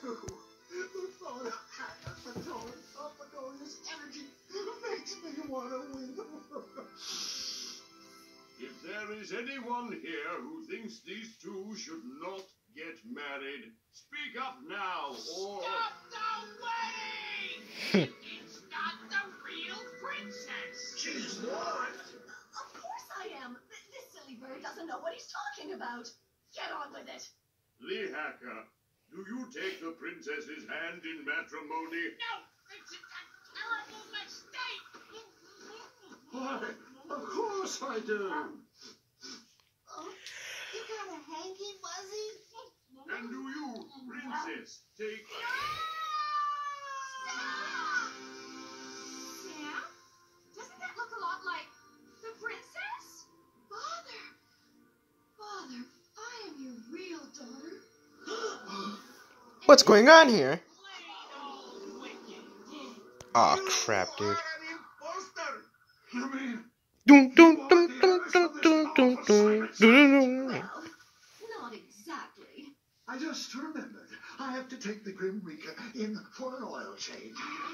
The thought of Hannah controlling Salvadoria's energy makes me want to win the world. If there is anyone here who thinks these two should not get married, speak up now, or... Stop the wedding! It's not the real princess! She's not! Of course I am. This silly bird doesn't know what he's talking about. Get on with it. Lee Hacker, do you take the princess's hand in matrimony? No! It's a terrible mistake! Why, of course I do. Oh, you got a hanky, Fuzzy? And do you, princess, take... Stop! Sam? Doesn't that look a lot like the princess? Father, I am your real daughter. What's going on here? Aw, crap, dude. You mean... Dun, dun, dun, dun, dun, dun, dun, dun, dun. Well, not exactly. I just remembered. I have to take the Grim Reaper in for an oil change.